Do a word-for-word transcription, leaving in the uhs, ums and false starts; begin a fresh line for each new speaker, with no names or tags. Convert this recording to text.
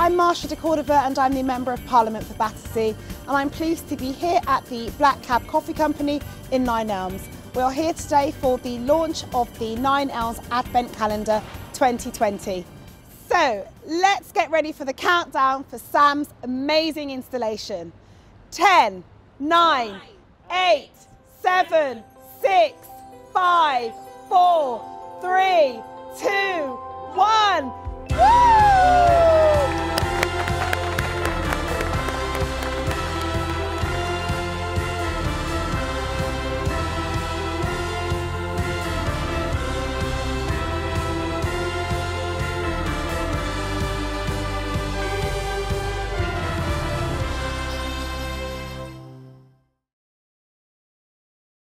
I'm Marsha de Cordova and I'm the Member of Parliament for Battersea, and I'm pleased to be here at the Black Cab Coffee Company in Nine Elms. We are here today for the launch of the Nine Elms Advent Calendar twenty twenty. So let's get ready for the countdown for Sam's amazing installation. ten, nine, eight, seven, six, five, four, three, two, one. Woo!